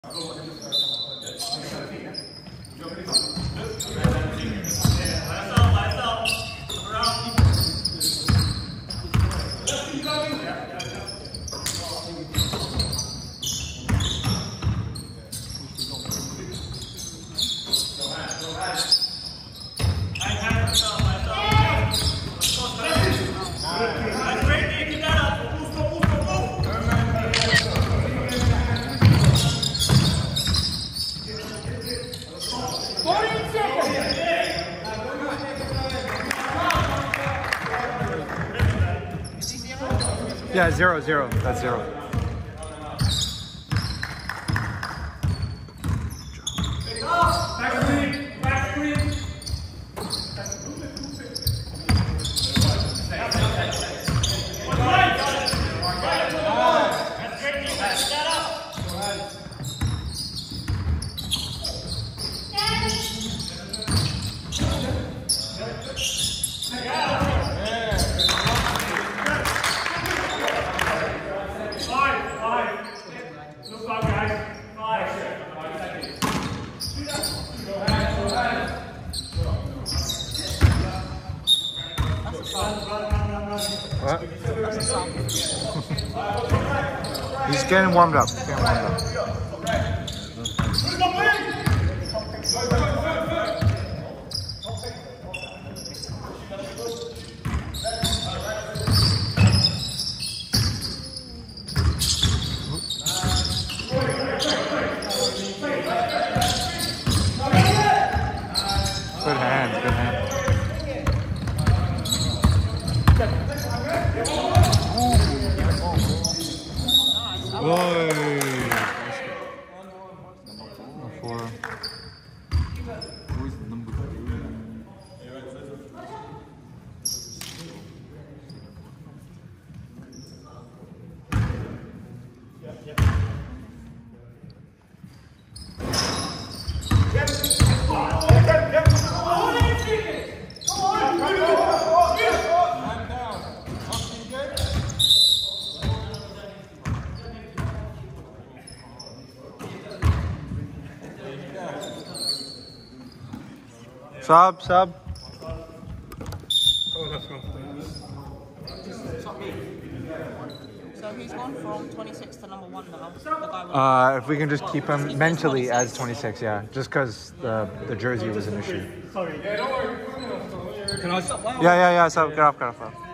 Yeah, 0-0. That's 0. What? He's getting warmed up. Good hand. Sub. Oh, that's wrong. So he's gone from 26 to number 1 now. The guy If we can just keep him mentally as 26, yeah. Just because the jersey was an issue. Sorry. Yeah, don't worry. Can I stop? Yeah. So get off.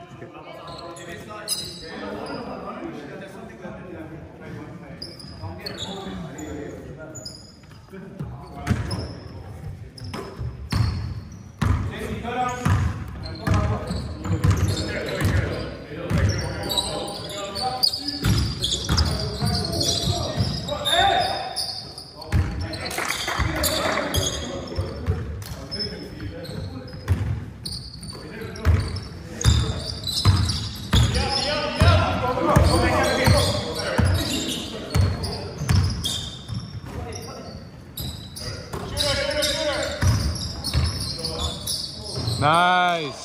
Nice.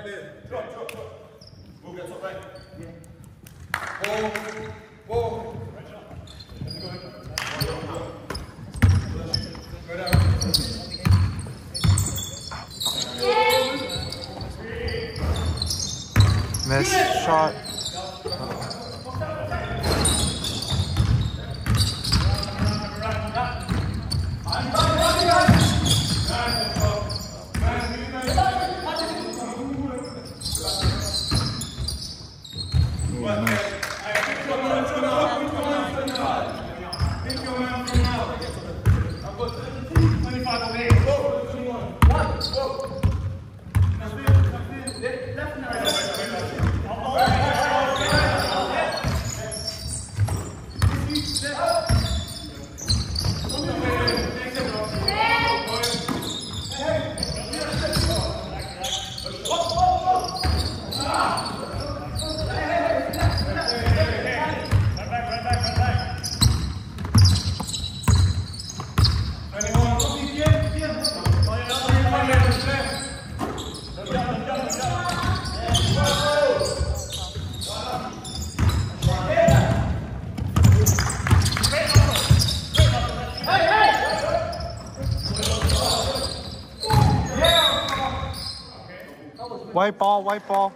Whoa. Miss shot. White ball, white ball.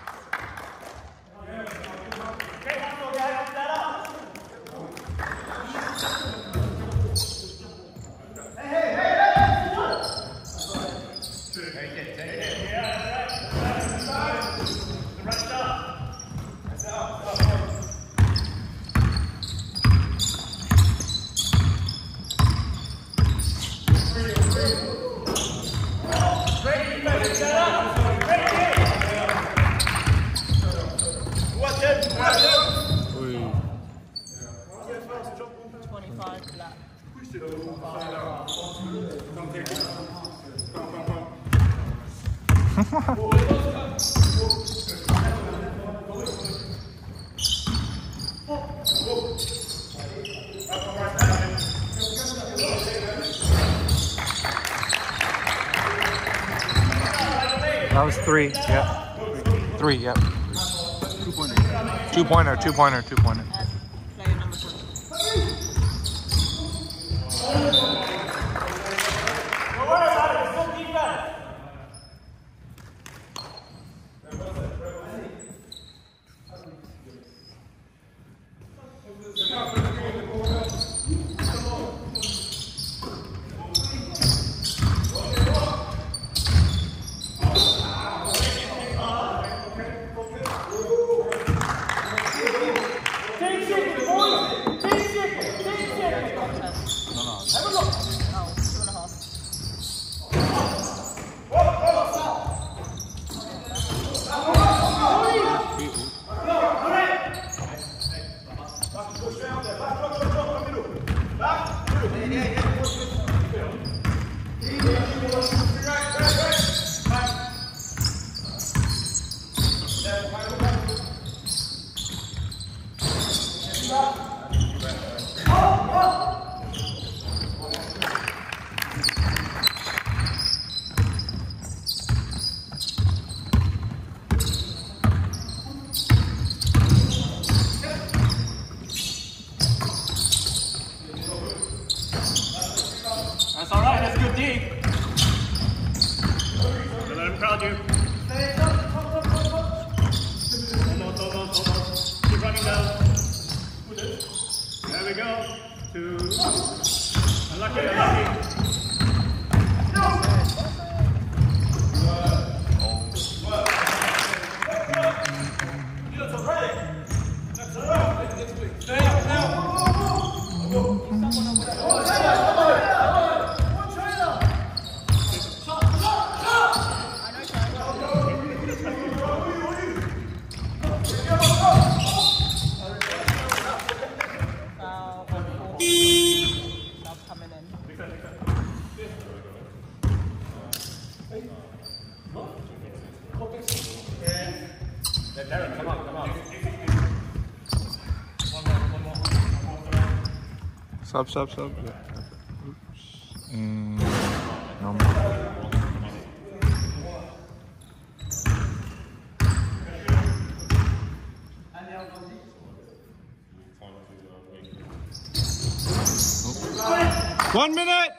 That was 3, yep. 3, yep. 2-pointer. 2-pointer, 2-pointer, 2-pointer. Player number 2. That's all right. That's good D. Don't let him crowd you. Hold on. Keep running down. There we go. 2. Unlucky. Darren, come on. One more. Sub. Yeah. Oops. And no more. Oh. 1 minute.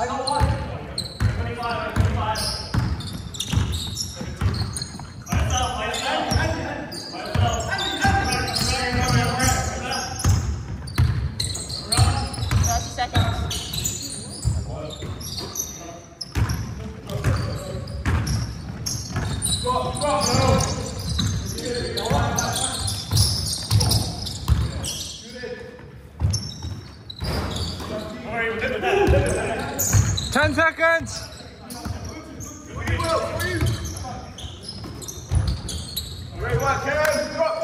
Ten seconds. Great work, Karen.